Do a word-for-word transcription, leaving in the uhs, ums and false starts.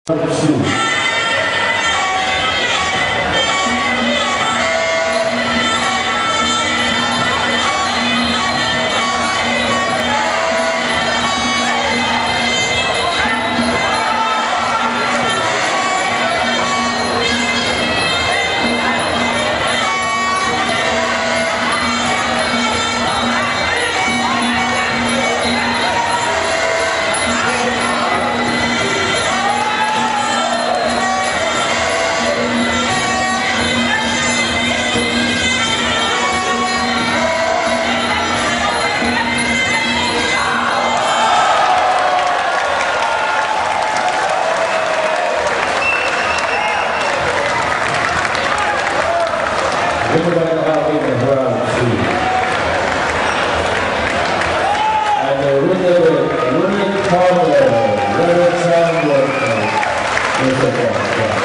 Two. Everybody out in the round two. And the winner, winning partner, Leonard Sandberg.